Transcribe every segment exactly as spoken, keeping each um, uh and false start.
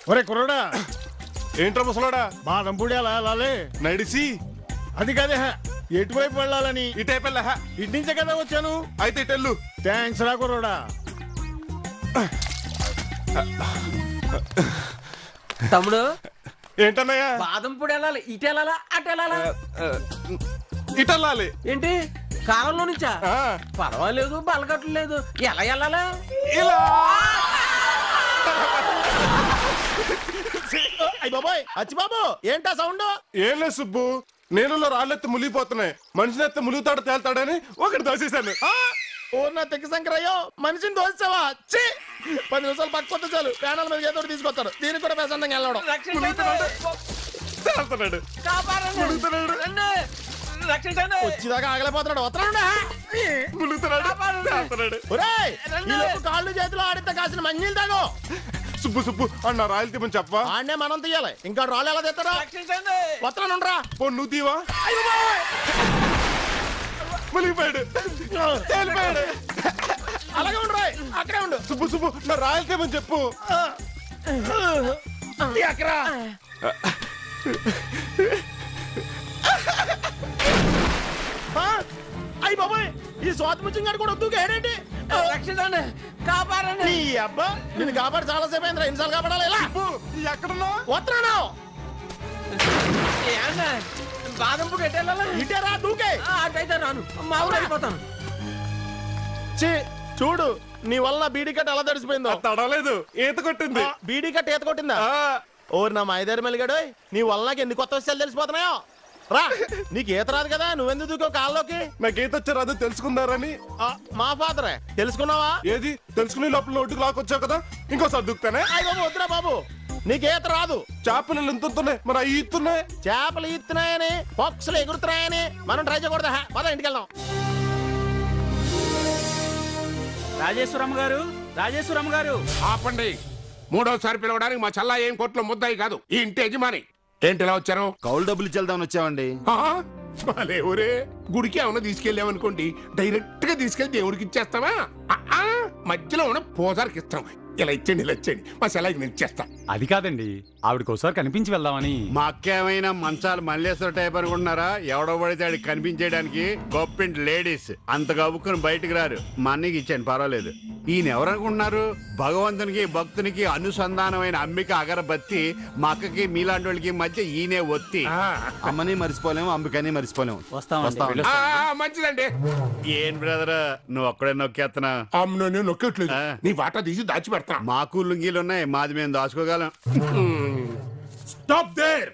ఒరే కుర్రోడా ఏంట్రా ముసలోడా బాదం పొడి అలా వెళ్ళాలి నడిసి అది కదే ఎటువైపు వెళ్ళాలని ఇటైపు వెళ్ళా ఇటు నుంచే కదా వచ్చాను అయితే ఇటెళ్ళు థ్యాంక్స్ రా కుర్రోడా తమ్ముడు ఏంటన్నయ్యా బాదం పొడి వెళ్ళాలి ఇటు వెళ్ళాలా అటు వెళ్ళాలా ఇటెళ్ళాలి ఏంటి కాలంలో నుంచా పర్వాలేదు బలగట్లు లేదు ఎలా వెళ్ళాలా ఇలా అయ్య బాబాయ్ అచ్చి బాబు ఏంటా సౌండ్ ఏం లేదు సుబ్బు నీళ్ళలో రాళ్ళెత్తి మునిగిపోతున్నాయి మనిషిని ఎత్తి ములుగుతాడు తేల్తాడని ఒకటి దోసేశాను ఓ నా తెక్క శంకరయ్యో మనిషిని దోస్తావా ఛీ పది నిమిషాలు పక్కొత్త చాలు ప్యానల్ మీద ఏదో తీసుకొస్తారు దీనికి కూడా ప్రశాంతంగా వెళ్ళడం తేల్తున్నాడు వచ్చేదాకా ఆగలేకపోతున్నాడు వస్తున్నాడు ములుగుతున్నాడు తేల్తున్నాడు ఒరేయ్ ఈ లోపు కాళ్ళు చేతులు ఆడితే కాసిన మంజీలు తాగు సుబ్బు సుబ్బు అన్న రాయలు తీమని చెప్పవా ఆడనే మనం తీయాలి ఇంకా రాళ్ళు ఎలా తీస్తారా వస్తున్నానురా పో నువ్వు తీవా మునిగిపోయాడు తేలిపోయాడు అలాగే ఉండరా అక్కడే ఉండు సుబ్బు సుబ్బు నా రాయలు తీమని చెప్పు అక్కడ అయ్యి బాబాయ్ ఈ స్వాతి ముచ్చింగాడు కూడా వద్దు ఏంటి రక్షించండి కాపాడండి నీ అబ్బా నేను కాపాడు చాలా సేపు అయిందిరా ఎన్నిసార్లు కాపాడాలి ఇలా ఎక్కడున్నా వస్తున్నాను బాదం పొడి ఎటు వెళ్ళాలా ఇటే రా దూకే అటైతే రాను మా ఊరు వెళ్ళిపోతాను ఛీ, చూడు నీ వల్ల బీడీ కట్ట ఎలా తడిసిపోయిందో తడలేదు ఈత కొట్టింది బీడీ కట్ట ఈత కొట్టిందా ఆ, ఓరు నా మైదారి మెలిగాడు నీ వల్ల నాకు ఎన్ని కొత్త విషయాలు తెలిసిపోతున్నాయో రా నీకు ఈత రాదు కదా నువ్వెందుకు దూకో కాల్లోకి నాకు ఈత వచ్చారు అది తెలుసుకుందారని ఆ, మా ఫాదరే తెలుసుకున్నావా ఏది తెలుసుకుని లోపల ఒడ్డుకు లాక్కొచ్చావు కదా ఇంకోసారి దుక్కుతానే అయ్య బాబు వద్దురా బాబు నీకు ఈత రాదు చేపలు ఎంతున్నాయి మరి అవి ఈతున్నాయి చేపలు ఈత్తున్నాయని పక్షులు ఎగురుతున్నాయని మనం ట్రై చేయకూడదా పద ఇంటికి వెళ్దాం రాజేశ్వరమ్మ గారు రాజేశ్వరమ్మ గారు ఆపండి మూడోసారి పిలవడానికి మా చల్లా ఏం కోట్లో ముద్దాయి కాదు ఈ ఇంటి యజమాని ఏంటి ఇలా వచ్చారు కౌలు డబ్బులు ఇచ్చేద్దామని వచ్చామండి భలే ఊరే గుడికి ఏమన్నా తీసుకెళ్ళామనుకోండి డైరెక్ట్ గా తీసుకెళ్లి దేవుడికి ఇచ్చేస్తావా ఆ, ఆ, మధ్యలో ఉన్న పోజారికి ఇస్తాం ఇలా ఇచ్చేయండి ఇలా ఇచ్చేయండి మా సెలవుకి నేను ఇచ్చేస్తా అది కాదండి ఆవిడకి ఒకసారి కనిపించి వెళ్దామని. మా అక్క ఏమైనా మంచాలు మల్లేశ్వర టైప్ అనుకుంటున్నారా? ఎవడో పడితే ఆడికి కనిపించేయడానికి గొప్పింటి లేడీస్ అంత గబుక్కుని బయటకు రారు. మా అన్నకి ఇచ్చాను పర్వాలేదు. ఈయన ఎవరనుకుంటున్నారు? భగవంతునికి భక్తునికి అనుసంధానమైన అమ్మిక అగరబత్తి. మా అక్కకి మీలాంటి వాళ్ళకి మధ్య ఈయనే ఒత్తి. అమ్మని మర్చిపోలేము, అంబికని మర్చిపోలేము. మంచిదండి. ఏం బ్రదర్ నువ్వు ఒక్కడే నొక్కేస్తున్నా? నేను నొక్కట్లేదు, నీ వాటా తీసి దాచి పెడతా. మాకు లుంగీలు ఉన్నాయి, మాది మేము దాచుకోగలం. Stop there.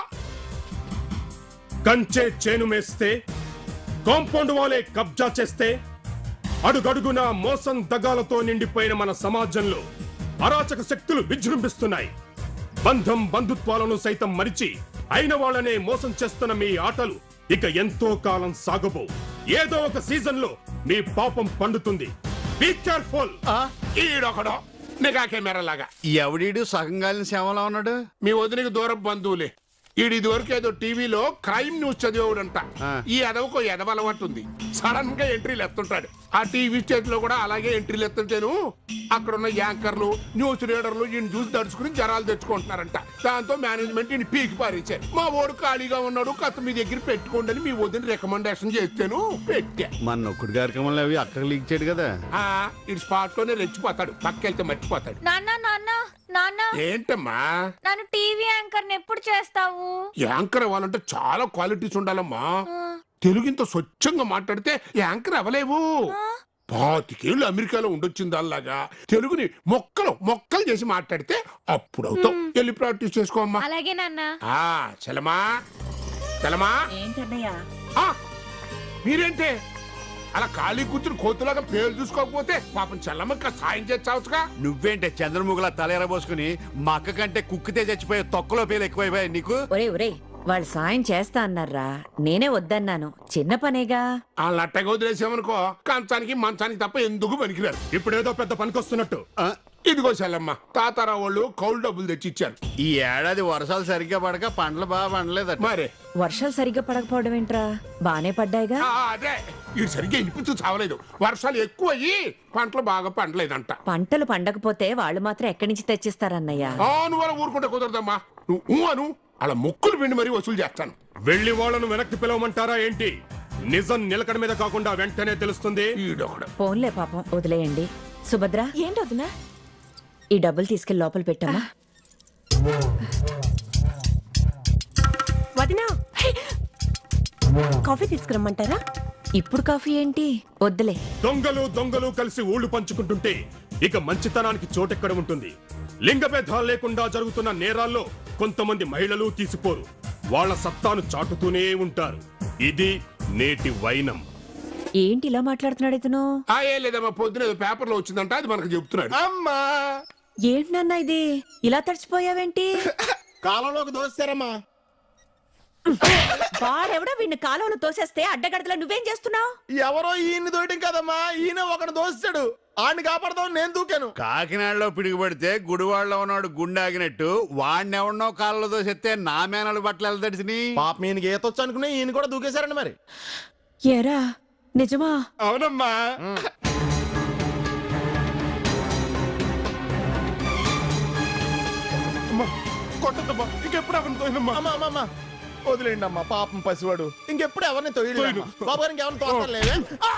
కంచె చేను మేస్తే, కాంపౌండ్ వాలే కబ్జా చేస్తే, అడుగడుగునా మోసం దగాలతో నిండిపోయిన మన సమాజంలో అరాచక శక్తులు విజృంభిస్తున్నాయి. బంధం బంధుత్వాలను సైతం మరిచి అయిన వాళ్ళనే మోసం చేస్తున్న మీ ఆటలు ఇక ఎంతో కాలం సాగబో. ఏదో ఒక సీజన్ లో మీ పాపం పండుతుంది. Be careful. ఈడొకడో నిఘా కెమెరా లాగా. ఎవడీడు సగం గాలిన సేవలా ఉన్నాడు? మీ వదినకి దూరం బంధువులే. ఈడు ఇదివరకు ఏదో టీవీలో క్రైమ్ న్యూస్ చదివేవాడంట. ఈ ఎదవకో ఎదవ అలవాటు ఉంది, సడన్ గా ఎంట్రీలు ఎత్తుంటాడు. ఆ టీవీ స్టేట్ లో కూడా అలాగే ఎంట్రీలు ఎత్తుంటాను. అక్కడ ఉన్న యాంకర్లు న్యూస్ రీడర్లు ఈయన చూసి దడుచుకుని జనాలు తెచ్చుకుంటున్నారంట. దాంతో మేనేజ్మెంట్ ఈయన పీకి పారేశారు. మా ఓడు ఖాళీగా ఉన్నాడు, కథ మీ దగ్గర పెట్టుకోండి అని మీ వదిన రికమెండేషన్ చేస్తాను, పెట్టా. మన నొక్కుడు కార్యక్రమంలో అవి అక్కడికి లీక్ చేయడు కదా. ఆ ఇటు స్పాట్ లోనే రెచ్చిపోతాడు, పక్కెళ్తే మర్చిపోతాడు. నాన్న నాన్న నాన్న ఏంటమ్మా? నన్ను టీవీ యాంకర్ ఎప్పుడు చేస్తావు? యాంకర్ అవ్వాలంటే చాలా క్వాలిటీస్ ఉండాలమ్మా. తెలుగు ఇంత స్వచ్ఛంగా మాట్లాడితే యాంకర్ అవ్వలేవు. పాతికేళ్ళు అమెరికాలో ఉండొచ్చింది అలాగా తెలుగుని మొక్కలు మొక్కలు చేసి మాట్లాడితే అప్పుడు అవుతావు. వెళ్ళి ప్రాక్టీస్ చేసుకోమ్మా. అలాగే నాన్న. ఆ చలమా చలమా ఏంటన్నయ్యా? మీరేంటే అలా ఖాళీ కూర్చుని కోతులాగా పేరు చూసుకోకపోతే పాపం చల్లమ్మక్క సాయం చేస్తావుగా. నువ్వేంటే చంద్రముఖలా తలేరబోసుకుని మా అక్క కంటే కుక్కితే చచ్చిపోయే తొక్కలో పేలు ఎక్కువైపోయాయి నీకు. ఒరే ఒరే వాళ్ళు సాయం చేస్తా అన్నారా, నేనే వద్దన్నాను. చిన్న పనేగా. ఆ లట్టగా వదిలేసామనుకో కంచానికి మంచానికి తప్ప ఎందుకు పనికిరారు. ఇప్పుడేదో పెద్ద పనికొస్తున్నట్టు ఇదిగో సెల్లమ్మ తాతారావు వాళ్ళు కౌలు డబ్బులు తెచ్చి ఇచ్చారు. ఈ ఏడాది వర్షాలు సరిగ్గా పడక పంటలు బాగా పండలేదట. మరే వర్షాలు సరిగ్గా పడకపోవడం ఏంట్రా, బానే పడ్డాయిగా. ఆ, అదే ఇది సరిగ్గా ఇనిపించు చావలేదు. వర్షాలు ఎక్కువ అయ్యి పంటలు బాగా పండలేదంట. పంటలు పండకపోతే వాళ్ళు మాత్రం ఎక్కడి నుంచి తెచ్చిస్తారన్నయ్య? ఆ నువ్వు అలా ఊరుకుంటే కుదరదమ్మా. నువ్వు అను అలా మొక్కులు పిండి మరీ వసూలు చేస్తాను. వెళ్ళి వాళ్ళను వెనక్కి పిలవమంటారా ఏంటి? నిజం నిలకడ మీద కాకుండా వెంటనే తెలుస్తుంది. ఫోన్లే పాపం, వదిలేయండి. సుభద్ర, ఏంటి వదినా? ఈ డబ్బులు తీసుకెళ్లి లోపల పెట్టమ్మా. వదినా, కాఫీ తీసుకురమ్మంటారా? ఇప్పుడు కాఫీ ఏంటి, వద్దులే. దొంగలు దొంగలు కలిసి ఊళ్ళు పంచుకుంటుంటే ఇక మంచితనానికి చోటెక్కడ ఉంటుంది? లింగ భేదాలు లేకుండా జరుగుతున్న నేరాల్లో కొంతమంది మహిళలు తీసిపోరు. వాళ్ళ సత్తాను చాటుతూనే ఉంటారు. ఇది నేటి వైనం. ఏంటి ఇలా మాట్లాడుతున్నాడు ఇతను? ఆ ఏ లేదమ్మా, పొద్దున పేపర్ లో వచ్చిందంట, అది మనకు చెప్తున్నాడు. అమ్మా ఏంటి నాన్న ఇది, ఇలా తడిచిపోయావేంటి? కాలంలోకి దోస్తారమ్మా. వాడెవడో వీడిని కాలంలో తోసేస్తే అడ్డగడతలో నువ్వేం చేస్తున్నావు? ఎవరో ఈయన్ని దోయటం కదమ్మా, ఈయన ఒకడు దోస్తాడు. ఆడిని కాపాడదాం నేను దూకాను. కాకినాడలో పిడుగుపడితే గుడివాడలో ఉన్నాడు గుండె ఆగినట్టు వాడిని ఎవడనో కాళ్ళలో దోసెత్తే నా మేనలు బట్టలు ఎలా తడిసిని? పాప ఈయనకి ఈతొచ్చు అనుకుని ఈయన కూడా దూకేశారండి మరి. ఏరా నిజమా? అవునమ్మా. కొట్టద్దమ్మా, ఇంకెప్పుడు అవన్నీ తోయినమ్మా. అమ్మా అమ్మా అమ్మా వదిలేండి అమ్మా, పాపం పసివాడు. ఇంకెప్పుడు ఎవరిని తొయ్యలేదు. బాబు గారికి ఎవరిని తోస్తలేవే?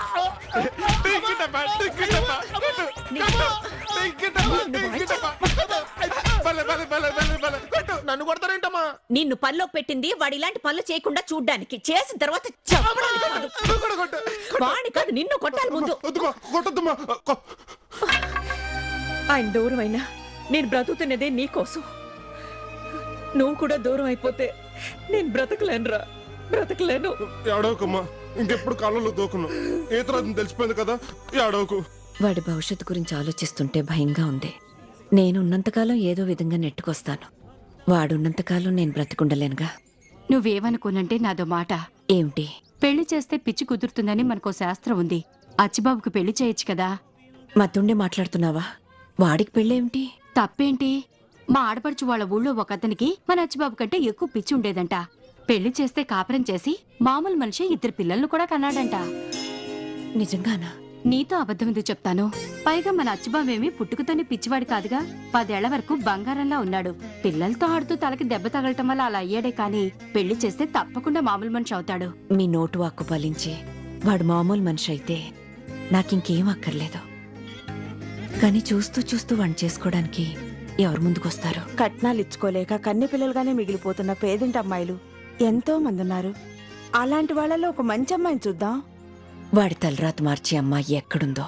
నన్ను కొడతారేంటమ్మా? నిన్ను పనిలో పెట్టింది వాడు ఇలాంటి పనులు చేయకుండా చూడ్డానికి, చేసిన తర్వాత చెప్పడానికి కాదు. వాడిని కాదు నిన్ను కొట్టాలి ముందు. కొట్టద్దమ్మా. ఆయన దూరం అయినా నేను బ్రతుకుతున్నదే నీకోసం. నువ్వు కూడా దూరం అయిపోతే నేను బ్రతకలేనురా, బ్రతకలేను. ఏడవకమ్మా, ఇంకెప్పుడు కాలంలో దూకును. ఈతరాజు తెలిసిపోయింది కదా, ఏడవకు. వాడి భవిష్యత్తు గురించి ఆలోచిస్తుంటే భయంగా ఉంది. నేనున్నంతకాలం ఏదో విధంగా నెట్టుకొస్తాను. వాడున్నంతకాలం నేను బ్రతికుండలేనుగా. నువ్వేమనుకోనంటే నాదో మాట. ఏమిటి? పెళ్లి చేస్తే పిచ్చి కుదురుతుందని మనకో శాస్త్రం ఉంది. అచ్చిబాబుకు పెళ్లి చేయొచ్చు కదా. మతుండే మాట్లాడుతున్నావా? వాడికి పెళ్ళేమిటి? తప్పేంటి? మా ఆడపడుచు వాళ్ళ ఊళ్ళో ఒక అతనికి మన అచ్చిబాబు కంటే ఎక్కువ పిచ్చి ఉండేదంట. పెళ్లి చేస్తే కాపురం చేసి మామూలు మనిషి ఇద్దరు పిల్లలను కూడా కన్నాడంట. నిజంగానా? నీతో అబద్ధమిది చెప్తాను. పైగా మన అచ్చిబాబేమి పుట్టుకతోనే పిచ్చివాడి కాదుగా. పదేళ్ల వరకు బంగారంలా ఉన్నాడు. పిల్లలతో ఆడుతూ తలకి దెబ్బ తగలటం వల్ల అలా అయ్యాడే కాని పెళ్లి చేస్తే తప్పకుండా మామూలు మనిషి అవుతాడు. మీ నోటు వాక్కు పాలించి వాడు మామూలు మనిషి అయితే నాకింకేం అక్కర్లేదు. కానీ చూస్తూ చూస్తూ వంట చేసుకోవడానికి ఎవరు ముందుకొస్తారు? కట్నాలు ఇచ్చుకోలేక కన్నె పిల్లలుగానే మిగిలిపోతున్న పేదింటి అమ్మాయిలు ఎంతో మంది ఉన్నారు. అలాంటి వాళ్ళలో ఒక మంచి అమ్మాయిని చూద్దాం. వాడి తలరాత మార్చే అమ్మాయి ఎక్కడుందో?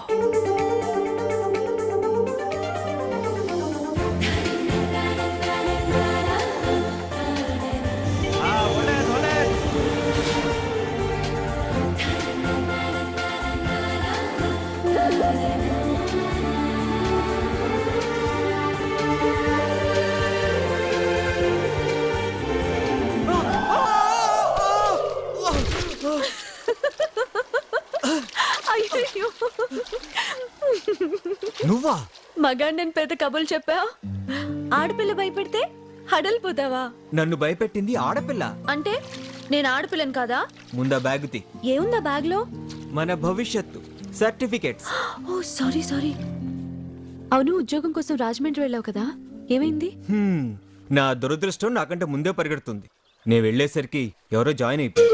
నువ్వా? మగాడు నేను పెద్ద కబుర్లు చెప్పా. ఆడపిల్ల భయపెడితే హడలిపోతావా? నన్ను భయపెట్టింది ఆడపిల్ల అంటే నేను ఆడపిల్లను కాదా? ముందా బ్యాగ్ తీ. ఏముందా బ్యాగ్ లో? మన భవిష్యత్తు సర్టిఫికెట్స్. ఓ సారీ సారీ. అవును, ఉద్యోగం కోసం రాజమండ్రి వెళ్ళావు కదా, ఏమైంది? హ్మ్, నా దురదృష్టం నాకంటే ముందే పరిగెడుతుంది. నేను వెళ్ళేసరికి ఎవరో జాయిన్ అయిపోయి.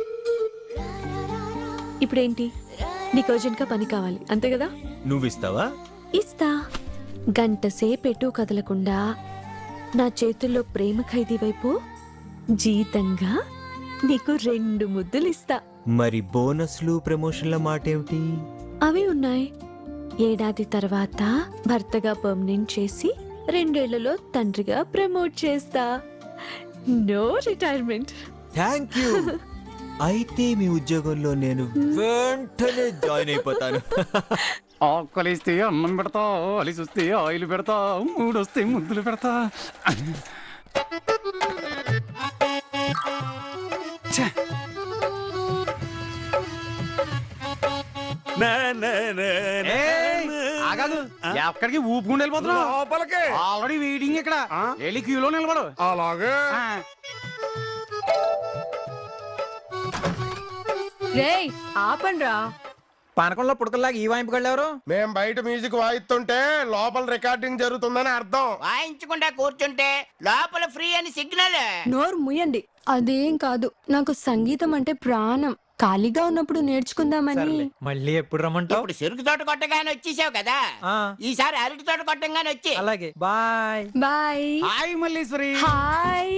ఇప్పుడేంటి? నీకు అర్జెంట్గా పని కావాలి అంతే కదా? నువ్విస్తావా? ఇస్తా. గంట సేపెటు కదలకుండా నా చేతుల్లో ప్రేమ ఖైదీ వైపు జీతంగా నీకు రెండు ముద్దులు ఇస్తా. మరి బోనస్లు ప్రమోషన్ల మాట ఏమిటి? అవి ఉన్నాయి. ఏడాది తర్వాత భర్తగా పర్మనెంట్ చేసి రెండేళ్లలో తండ్రిగా ప్రమోట్ చేస్తా. No retirement. Thank you. అయితే మీ ఉద్యోగంలో నేను వెంటనే జాయిన్ అయిపోతాను. ఆకలిస్తే అన్నం పెడతా, అలిసి వస్తే ఆయిల్ పెడతా, మూడొస్తే ముద్దులు పెడతా. ఆగాదు ఎక్కడికి ఊపుకుండా వెళ్ళిపోతున్నావు లోపలికి ఆల్రెడీ వెయిటింగ్ ఇక్కడ వెళ్ళి క్యూలో నిలబడు అలాగే రేయ్ ఆపండ్రా పానకంలో పుడకల్లాగా ఈ వాయింపు ఎవరు మేం బయట మ్యూజిక్ వాయిస్తుంటే లోపల రికార్డింగ్ జరుగుతుందని అర్థం. వాయించకుండా కూర్చుంటే లోపల ఫ్రీ అని సిగ్నల్. నోరు ముయ్యండి. అదేం కాదు, నాకు సంగీతం అంటే ప్రాణం. ఖాళీగా ఉన్నప్పుడు నేర్చుకుందామని. మళ్ళీ ఎప్పుడు రమ్మంటావు? ఇప్పుడు చెరుకు తోట కొట్టగానే వచ్చేసావు కదా, ఈసారి అరటి తోట కొట్టంగానే వచ్చి. అలాగే bye bye. Hi Malleswari. Hi.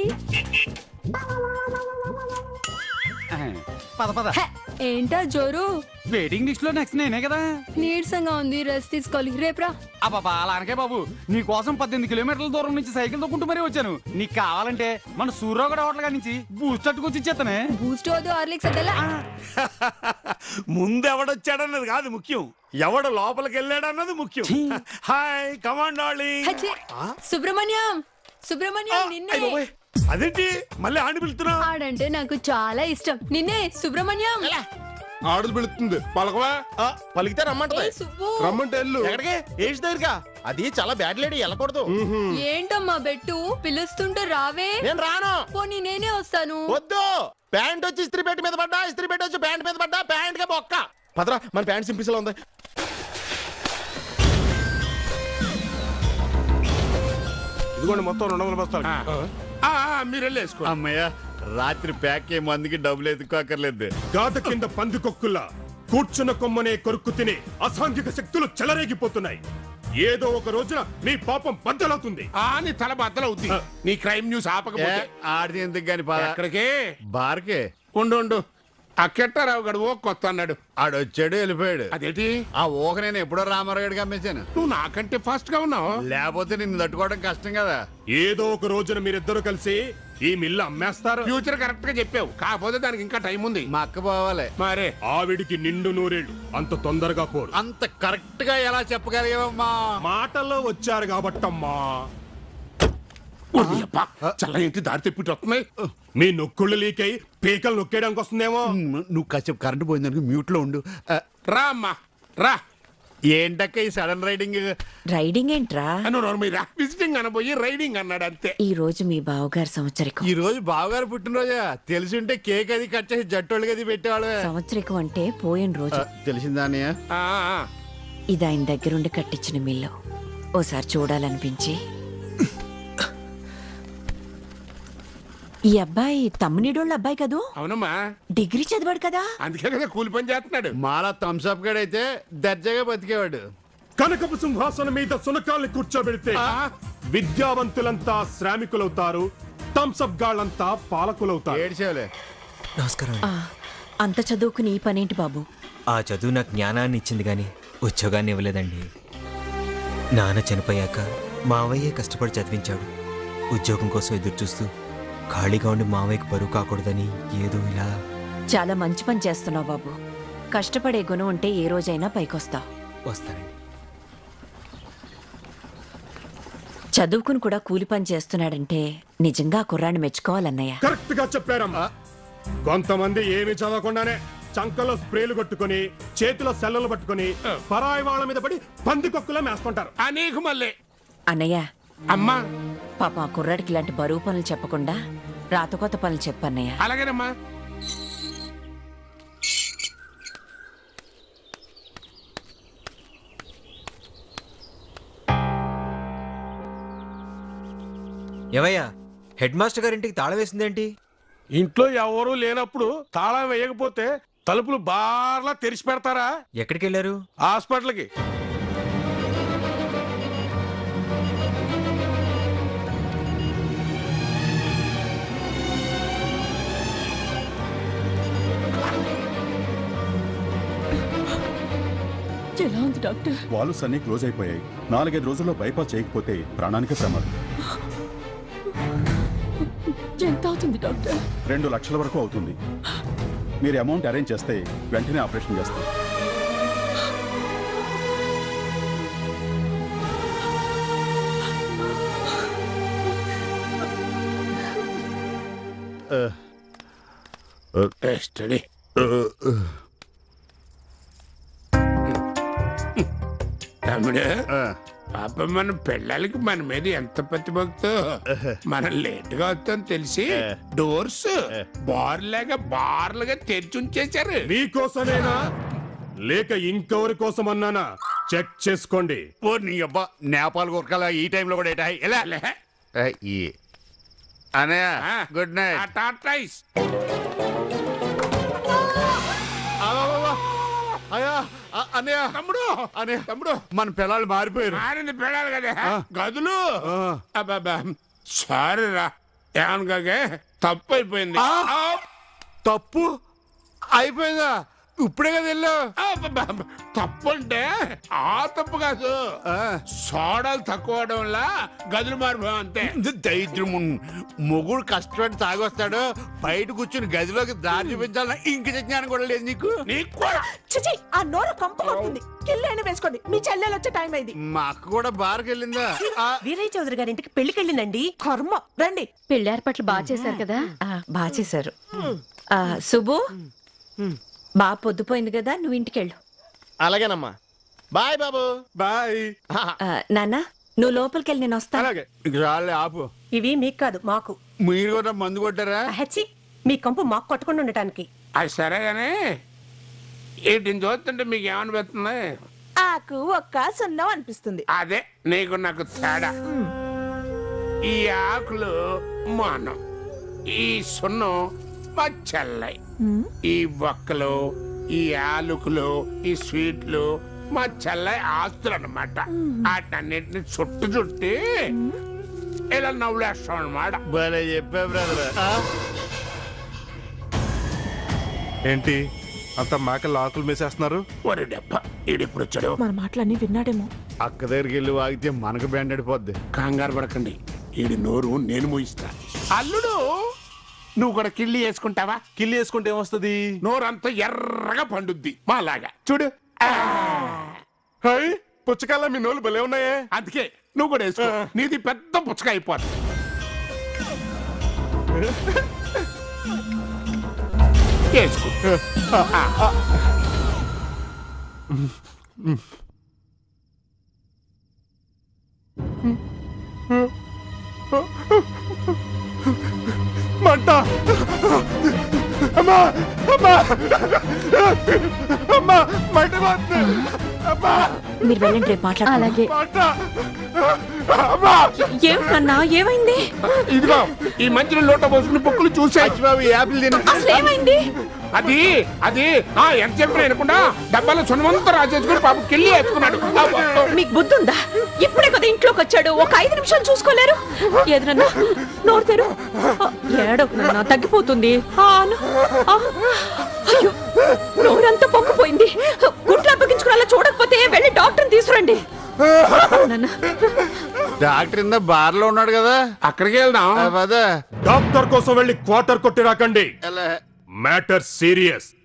పద పద. ఏంటా జోరు? వెయిటింగ్ లిస్ట్ లో నెక్స్ట్ నేనే కదా. నీరసంగా ఉంది, రెస్ట్ తీసుకోవాలి. రేపురా. అబ్బాబా అలానకే బాబు, నీ కోసం పద్దెనిమిది కిలోమీటర్ల దూరం నుంచి సైకిల్ తొక్కుంటూ మరీ వచ్చాను. నీకు కావాలంటే మన సూర్యగడ హోటల్ నుంచి బూస్ట్ అట్టుకొచ్చి ఇచ్చేస్తానే. బూస్ట్ వద్దు, హార్లిక్స్ అద్దలా. ముందు ఎవడొచ్చాడన్నది కాదు ముఖ్యం, ఎవడు లోపలికి వెళ్ళాడన్నది ముఖ్యం. Hi command darling. Subrahmanyam Subrahmanyam నిన్నే. అదేంటి మళ్ళీ ఆడి పిలుతున్నా? ఆడంటే నాకు చాలా ఇష్టం. నిన్నే సుబ్రహ్మణ్యం. ఆడులు పిలుస్తుంది పలకవా? పలికితే రమ్మంటది. రమ్మంటే వెళ్ళు. ఎక్కడికి? ఏజ్ దగ్గరగా. అది చాలా బ్యాడ్ లేడీ, వెళ్ళకూడదు. ఏంటమ్మా బెట్టు, పిలుస్తుంటే రావే. నేను రాను. పోనీ నేనే వస్తాను. వద్దు, ప్యాంట్ వచ్చి ఇస్త్రీ పెట్టి మీద పడ్డా, ఇస్త్రీ పెట్టి వచ్చి ప్యాంట్ మీద పడ్డా, ప్యాంట్ గా బొక్క. పదరా, మన ప్యాంట్ సింపిసలో ఉంది. ఇదిగోండి మొత్తం రెండు వందల బస్తాలు. మీరు వెళ్ళేసుకో. అమ్మయ్య, రాత్రి ప్యాక్ ఏ మందికి డబ్బులు ఎత్తుకోకర్లేదు. గాథ కింద పందికొక్కుల్లా కూర్చున్న కొమ్మనే కొరుక్కు తిని అసాంఘిక శక్తులు చెలరేగిపోతున్నాయి. ఏదో ఒక రోజున నీ పాపం బద్దలవుతుంది. ఆ నీ తల బద్దలవుతుంది. నీ క్రైమ్ న్యూస్ ఆపకపోతే. ఆడిది ఎందుకు గాని ఎక్కడికే? బార్కే. ఉండు ఉండు, ఆ కెట్టారావు గడు ఓ కొత్త అన్నాడు. ఆడొచ్చాడు వెళ్ళిపోయాడు. అదేంటి? ఆ ఊక నేను ఎప్పుడో రామారావు గడికి అమ్మేశాను. నువ్వు నాకంటే ఫాస్ట్ గా ఉన్నావు. లేకపోతే నిన్ను తట్టుకోవడం కష్టం కదా. ఏదో ఒక రోజున మీరిద్దరు కలిసి ఈ మిల్లు అమ్మేస్తారు. ఫ్యూచర్ కరెక్ట్ గా చెప్పావు, కాకపోతే దానికి ఇంకా టైం ఉంది. మా అక్క పోవాలి. మరే ఆవిడికి నిండు నూరేళ్ళు, అంత తొందరగా పోరు. అంత కరెక్ట్ గా ఎలా చెప్పగలిగావమ్మా? మాటల్లో వచ్చారు కాబట్టమ్మా. చల్ల ఏంటి దారి తెప్పిట్టు వస్తున్నాయి. మీ నొక్కుళ్ళు లీకై పీకలు నొక్కేయడానికి వస్తుందేమో. నువ్వు కాసేపు కరెంట్ పోయిందనుకో మ్యూట్ లో ఉండు. రా అమ్మా రా. ఏంటక్క ఈ సడన్ రైడింగ్? రైడింగ్ ఏంట్రా? విజిటింగ్ అనబోయి రైడింగ్ అన్నాడు అంతే. ఈ రోజు మీ బావగారు సంవత్సరికం. ఈ రోజు బావగారు పుట్టినరోజా? తెలిసి ఉంటే కేక్ అది కట్ చేసి జట్టోళ్ళకి అది పెట్టేవాళ్ళు. సంవత్సరికం అంటే పోయిన రోజు. తెలిసిందానయ్య? ఇది ఆయన దగ్గరుండి కట్టించిన మిల్లు. ఓసారి చూడాలనిపించి. ఈ అబ్బాయి తమ్మునిడోళ్ళ అబ్బాయి కదూ? అవునమ్మా. డిగ్రీ చదివాడు కదా, అందుకే కదా కూలి పని చేస్తున్నాడు. మాలా థమ్స్అప్ గడైతే దర్జాగా బతికేవాడు. కనకపు సింహాసనం మీద సునకాల్ని కూర్చోబెడితే విద్యావంతులంతా శ్రామికులవుతారు, థమ్స్అప్ గాళ్ళంతా పాలకులవుతారు. ఏడ్చేవలే. నమస్కారం. అంత చదువుకుని ఈ పనేంటి బాబు? ఆ చదువు నాకు జ్ఞానాన్ని ఇచ్చింది కానీ ఉద్యోగాన్ని ఇవ్వలేదండి. నాన్న చనిపోయాక మావయ్యే కష్టపడి చదివించాడు. ఉద్యోగం కోసం ఎదురు చూస్తూ ఖాళీగా ఉండి మావయ్యకి బరువు కాకూడదని ఏదో ఇలా. చాలా మంచి పని చేస్తున్నావు బాబు. కష్టపడే గుణం ఉంటే ఏ రోజైనా పైకొస్తావు. వస్తానండి. చదువుకుని కూడా కూలి పని చేస్తున్నాడంటే నిజంగా కుర్రాన్ని మెచ్చుకోవాలన్నయ్య. కరెక్ట్ గా చెప్పారమ్మా. కొంతమంది ఏమి చదవకుండానే చంకలో స్ప్రేలు కొట్టుకుని చేతిలో సెల్లలు పట్టుకుని పరాయి వాళ్ళ మీద పడి పందికొక్కులా మేస్తుంటారు. నీకు మళ్ళీ అన్నయ్య, అమ్మా పాప ఆ కుర్రాడికి ఇలాంటి బరువు పనులు చెప్పకుండా రాతకొత్త పనులు చెప్పన్నయ్య. అలాగేనమ్మా. ఏవయ్యా, హెడ్ మాస్టర్ గారింటికి తాళం వేసిందేంటి? ఇంట్లో ఎవరూ లేనప్పుడు తాళం వేయకపోతే తలుపులు బార్లా తెరిచి పెడతారా? ఎక్కడికి వెళ్ళారు? హాస్పిటల్కి. ఎలా ఉంది డాక్టర్? వాల్వ్స్ అన్ని క్లోజ్ అయిపోయాయి. నాలుగైదు రోజుల్లో బైపాస్ చేయకపోతే ప్రాణానికి ప్రమాదం. ఎంత అవుతుంది డాక్టర్? రెండు లక్షల వరకు అవుతుంది. మీరు అమౌంట్ అరేంజ్ చేస్తే వెంటనే ఆపరేషన్ చేస్తాం. తమ్ముడు పాప మన పిల్లలకి మన మీద ఎంత ప్రతిభక్తో మనం లేట్ గా వస్తాం తెలిసి డోర్స్ బార్లాగా బార్లుగా తెరిచి ఉంచేశారు. మీకోసమేనా లేక ఇంకెవరి కోసం అన్నానా చెక్ చేసుకోండి. ఓ నీ అబ్బా నేపాల్ గురకాల ఈ టైంలో కూడా ఏటా ఎలా ఈ అనయ్య గుడ్ నైట్. టాటాయిస్ అయ్యా అన్నయ్య తమ్ముడు అన్నయ్య తమ్ముడు మన పిల్లలు మారిపోయారు. మారింది పిల్లలు కదా గదులు. అబ్బాబా సారీ రా ఏమనగా తప్పు అయిపోయింది. తప్పు అయిపోయిందా? ఇప్పుడే కదా వెళ్ళావు. తప్పు అంటే ఆ తప్పు కాదు, సోడాలు తక్కువ అవడం వల్ల గదులు మారిపోయాం అంతే. దైద్యం మొగుడు కష్టపడి తాగొస్తాడు, బయట కూర్చుని గదిలోకి దారి చూపించాలన్నా ఇంక జ్ఞానం కూడా లేదు నీకు. నీకు కూడా చిచి ఆ నోరు కంప కొడుతుంది. కిల్లేని వేసుకోండి, మీ చెల్లెలు వచ్చే టైం అయింది. మా అక్క కూడా బార్కి వెళ్ళిందా? వీరయ్య చౌదరి గారి ఇంటికి పెళ్లికి వెళ్ళిందండి. కర్మ రండి. పెళ్లి ఏర్పాట్లు బాగా చేశారు కదా? బాగా చేశారు. ఆ, సుబ్బు బాగా పొద్దుపోయింది కదా, నువ్వు ఇంటికెళ్ళు. అలాగేనమ్మా. బాయ్ బాబు. బాయ్. నాన్న నువ్వు లోపలికి వెళ్ళి నేను వస్తాను. రాలే ఆపు. ఇవి మీకు కాదు మాకు. మీరు కూడా మందు కొట్టారా? హెచ్చి మీ కంపు మాకు కొట్టకుండా ఉండటానికి. అది సరేగానే వీటిని చూస్తుంటే మీకు ఏమనిపిస్తుంది? ఆకు ఒక్క సున్నం అనిపిస్తుంది. అదే నీకు నాకు తేడా. ఈ ఆకులు మనం, ఈ సున్నం మా చెల్లై. ఈ ఒక్కలు, ఈ ఆలుకులు, ఈ స్వీట్లు మా చెల్లై ఆస్తులు అనమాట. వాటన్నిటిని చుట్టు చుట్టి ఇలా నవ్వులేస్తాం అనమాట. భలే చెప్పా బ్రదర్. ఏంటి అంత మేకలు ఆకులు మేసేస్తున్నారు? ఒరే డబ్బా ఈడిప్పుడు వచ్చాడు. మన మాటలన్నీ విన్నాడేమో. అక్క దగ్గరికి వెళ్ళి వాగితే మనకు బ్యాండ్ అడిపోద్ది. కంగారు పడకండి, ఈడి నోరు నేను మూయిస్తా. అల్లుడు నువ్వు కూడా కిళ్ళి వేసుకుంటావా? కిల్లి వేసుకుంటే ఏమొస్తుంది? నోరంతా ఎర్రగా పండుద్ది మాలాగా. చూడు హై పుచ్చకాయల మీ నోళ్ళు భలే ఉన్నాయే. అందుకే నువ్వు కూడా వేసుకో, నీది పెద్ద పుచ్చకాయ అయిపోతుంది. వేసుకో. మంట! అమ్మా అమ్మా అమ్మా మంట పోతుంది. అమ్మా మీరు వెళ్ళండి, రేపు మాట్లాడాలి. అలాగే. మంట! అమ్మా ఏమన్నా ఏమైంది? ఇదిగో ఈ మంచిన లోట పోసుకుని బొక్కులు చూసా. యాపిల్ తిన. అసలు ఏమైంది? అది అది ఆ ఎంత చెప్పిన వినకుండా డబ్బాలో సున్నమంతా రాసేసుకుని పాప కిళ్ళి వేసుకున్నాడు. మీకు బుద్ధి ఉందా? ఇప్పుడే కదా ఇంట్లోకి వచ్చాడు, ఒక ఐదు నిమిషాలు చూసుకోలేరు? ఎదురన్నా నోరు తెరు. ఏడవకున్నా తగ్గిపోతుంది. అయ్యో నోరంతా పొక్కుపోయింది. గుంట్లు అప్పగించుకునేలా చూడకపోతే వెళ్ళి డాక్టర్ని తీసుకురండి. డాక్టర్ ఇందా బార్ లో ఉన్నాడు కదా, అక్కడికి వెళ్దాం. డాక్టర్ కోసం వెళ్ళి క్వార్టర్ కొట్టి రాకండి. Matter serious.